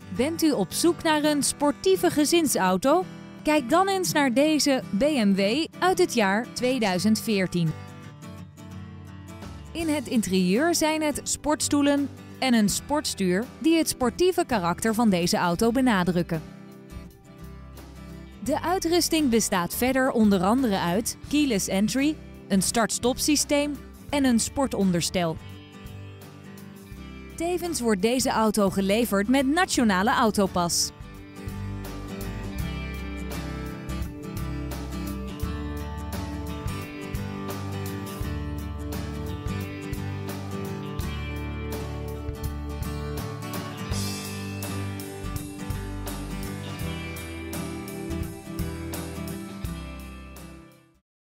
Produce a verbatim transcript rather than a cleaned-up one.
Bent u op zoek naar een sportieve gezinsauto? Kijk dan eens naar deze B M W uit het jaar tweeduizend veertien. In het interieur zijn het sportstoelen en een sportstuur die het sportieve karakter van deze auto benadrukken. De uitrusting bestaat verder onder andere uit keyless entry, een start-stop systeem en een sportonderstel. Tevens wordt deze auto geleverd met Nationale Autopas.